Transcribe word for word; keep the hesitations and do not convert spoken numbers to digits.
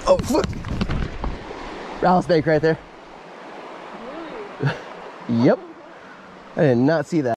Oh, fuck. Rattlesnake right there. Yep. I did not see that.